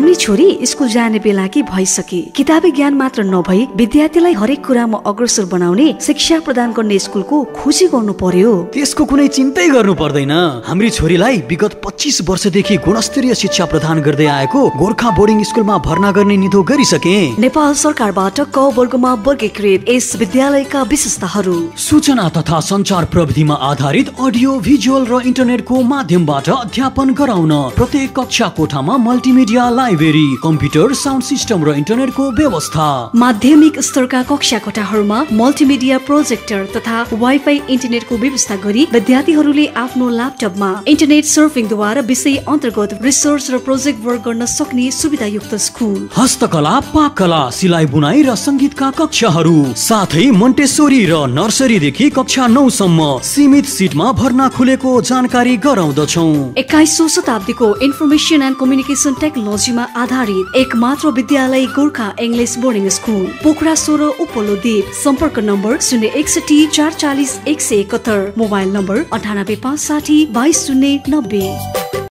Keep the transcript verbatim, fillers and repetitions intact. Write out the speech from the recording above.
हाम्री छोरी स्कुल जाने बेला कि भइसके। किताबी ज्ञान मात्र नभई विद्यार्थीलाई हरेक कुरामा अग्रसर बनाउने शिक्षा प्रदान गर्ने स्कुलको खोजी गर्नु पर्यो। त्यसको कुनै चिन्तै गर्नु पर्दैन। हाम्री छोरीलाई विगत पच्चीस वर्षदेखि गुणस्तरीय शिक्षा प्रदान गर्दै आएको गोर्खा बोर्डिङ स्कुलमा भर्ना गर्ने निधो गरिसके। नेपाल सरकारबाट क वर्गमा वर्गीकृत यस विद्यालयका विशेषताहरू सूचना तथा सञ्चार प्रविधिमा आधारित अडियो भिजुअल र इन्टरनेटको माध्यमबाट अध्यापन गराउन प्रत्येक कक्षा कोठामा multimedia library, computer, sound system र इन्टरनेटको व्यवस्था। माध्यमिक स्तरका कक्षा कोठाहरूमा मल्टिमिडिया प्रोजेक्टर तथा वाइफाई इन्टरनेटको व्यवस्था गरी विद्यार्थीहरूले आफ्नो ल्यापटपमा इन्टरनेट सर्फिङद्वारा विषय अन्तर्गत रिसर्च र प्रोजेक्ट वर्क गर्न सक्ने सुविधायुक्त स्कुल। हस्तकला, पाककला, सिलाइ बुनाइ र संगीतका कक्षाहरू साथै मोन्टेसोरी र नर्सरीदेखि कक्षा नौ सम्म सीमित सिटमा भर्ना खुलेको जानकारी गराउँदछौँ। एक्काइसौं शताब्दीको इन्फर्मेसन एन्ड कम्युनिकेसन टेक्नोलोजीमा आधारित एक मात्र विद्यालय Gorkha English boarding school, Pokhara सोह्र, उपल्लो द्वीप। सम्पर्क नम्बर शून्य एकसठी चार चालिस एक सय एकहत्तर, मोबाइल नम्बर अन्ठानब्बे पाँच साठी बाइस शून्य नब्बे।